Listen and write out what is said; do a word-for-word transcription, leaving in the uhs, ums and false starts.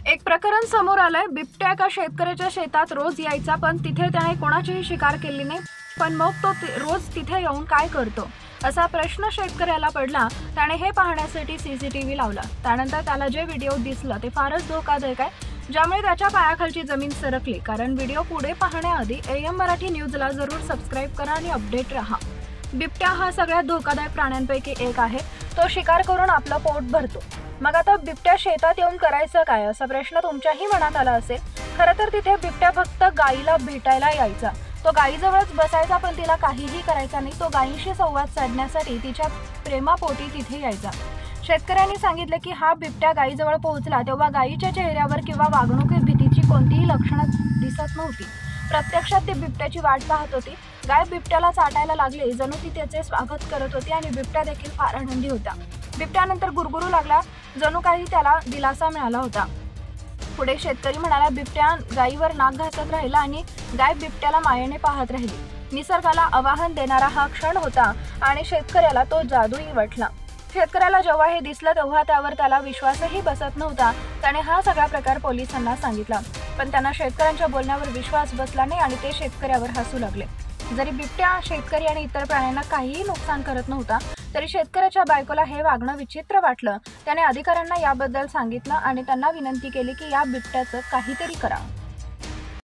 एक प्रकरण समोर आलंय। बिबट्या एका शेतकऱ्याच्या शेतात रोज यायचा, पण तिथे त्याने कोणाचीही शिकार केली नाही। पण मग तो रोज तिथे येऊन काय करतो असा प्रश्न शेतकऱ्याला पडला। त्याने हे पाहण्यासाठी सीसीटीव्ही लावला। त्यानंतर त्याला जे व्हिडिओ दिसलं ते फारच धोकादायक आहे, ज्यामुळे त्याच्या पायाखालची जमीन सरकली। कारण व्हिडिओ पुढे पाहण्याआधी एएम मराठी न्यूजला जरूर सबस्क्राईब करा आणि अपडेट रहा। बिबट्या हा सगळ्यात धोकादायक प्राण्यांपैकी एक आहे। तो शिकार करून आपलं पोट भरतो। मग आता बिबट्या शेतात येऊन करायचं काय असा प्रश्न तुमच्याही मनात आला असेल। खरं तर तिथे बिबट्या फक्त गायीला भेटायला यायचा। तो गायीजवळच बसायचा, पण तिला काहीही करायचा नाही। तो गायीशी संवाद साधण्यासाठी तिच्या प्रेमापोटी तिथे यायचा। शेतकऱ्यांनी सांगितले की हा बिबट्या गायीजवळ पोहोचला तेव्हा गायीच्या चेहऱ्यावर किंवा वागणुकीत भीतीची कोणतीही लक्षणं दिसत नव्हती। प्रत्यक्षात ती बिबट्याची वाट पाहत होती। गाय बिबट्याला चाटायला लागली, जणू ती त्याचे स्वागत करत होती आणि बिबट्या देखील फार आनंदी होता। बिबट्यानंतर गुरगुरू लागला, जणू काही त्याला दिलासा मिळाला होता। पुढे शेतकरी म्हणाला, बिबट्या गायीवर नाक घासत राहिला आणि गाय बिबट्याला मायेने पाहत राहिली। निसर्गाला आवाहन देणारा हा क्षण होता आणि शेतकऱ्याला तो जादूई वाटला। शेतकऱ्याला जेव्हा हे दिसलं तेव्हा त्यावर त्याला विश्वासही बसत नव्हता। त्याने हा सगळा प्रकार पोलिसांना सांगितला, पण त्यांना शेतकऱ्यांच्या बोलण्यावर विश्वास बसला नाही आणि ते शेतकऱ्यावर हसू लागले। जरी बिबट्या शेतकरी आणि इतर प्राण्यांना काहीही नुकसान करत नव्हता, तरी शेतकऱ्याच्या बायकोला हे वागणं विचित्र वाटलं। त्याने अधिकाऱ्यांना याबद्दल सांगितलं आणि त्यांना विनंती केली की या बिबट्याचं काहीतरी करा।